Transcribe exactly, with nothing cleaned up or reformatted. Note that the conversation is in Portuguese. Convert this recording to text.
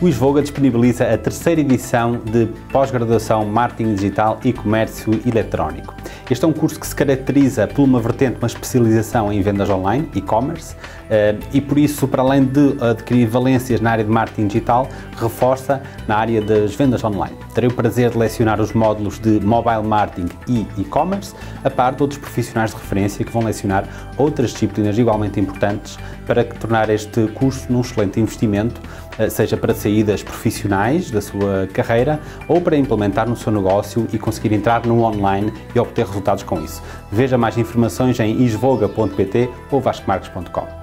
O Isvoga disponibiliza a terceira edição de pós-graduação Marketing Digital e Comércio Eletrónico. Este é um curso que se caracteriza por uma vertente, uma especialização em vendas online, e-commerce, e por isso, para além de adquirir valências na área de marketing digital, reforça na área das vendas online. Terei o prazer de lecionar os módulos de mobile marketing e e-commerce, a par de outros profissionais de referência que vão lecionar outras disciplinas igualmente importantes para tornar este curso num excelente investimento, seja para saídas profissionais da sua carreira ou para implementar no seu negócio e conseguir entrar no online e obter resultados com isso. Veja mais informações em isvoga ponto pt ou vasco marques ponto com.